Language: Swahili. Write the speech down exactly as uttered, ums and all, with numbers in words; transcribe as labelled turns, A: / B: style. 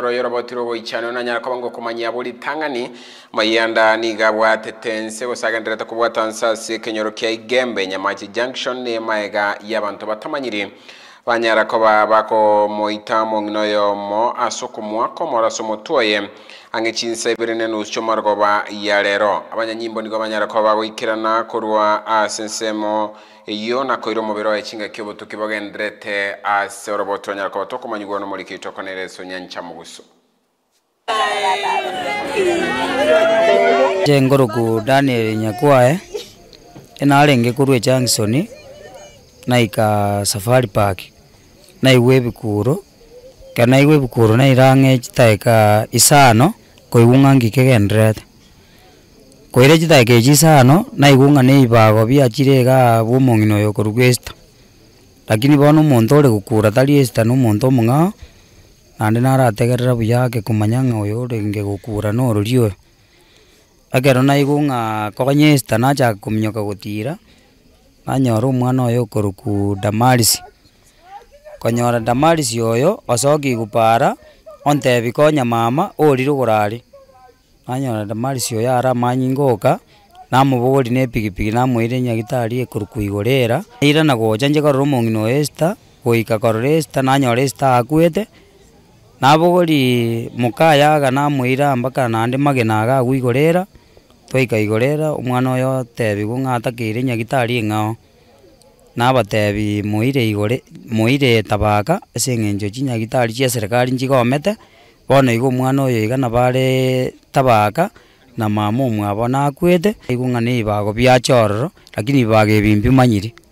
A: koro yorobotiro boichano na nyara kobango kumanya buri tangani mayanda niga bwatetense bosagendereta kubwatansa se kenyoro kya igembe nyamachi junction ne maega yabantu batamanyiri banyara koba bako moita mongnoyo mo asokumwa komora somotoye angechinse birene nuscho margoba yarero abanyanyimbo nigo banyara koba goikirana korwa asensemo iyo na koiro mubiro echinga kiboto kibogendrete asoroboto nyara koba tokomanyigwa no muri kitoko nereso nyancha muguso
B: Jengoroku Daniel Nyakwae enarenge kurwe Junction naika Safari Park na iwe bikuro kana iwe bikuro na irange chitaika isano koigunga ngikegendrete koire chitaika isano na igunga ne ibago biachirega bumongino yo kurugesta lakini bono muntu ore gukura tari esta no muntu munga ande narategerera buyake kumanyanga oyo renge gukura no ruriyo agero na igunga kokanyesta nacha kuminyoka gutira nanyora umwana oyo koruku Damaris konyora Damaris yoyo osoki gupara ontebi konya mama oriro gorari nanyora Damaris yoyo ara manyingoka namubogori ne pigipigi namwire nyagitari ekoruku igorera ira na goja nje kororo mongino esta goika kororo esta nanyora esta akwete nabogori mukaya aga namwira mbaka nande magenaga gwigorera toika igorera umwana oyo tebi gungatakire nyagitari ngao nabatebi muire igore muire tabaka esengenjo chinyagitari chia serikali njigomete bono igo umwana oyo igana bare tabaka na mama umwe abona akwete igungane ibago bya chororo lakini ibage bimbi manyiri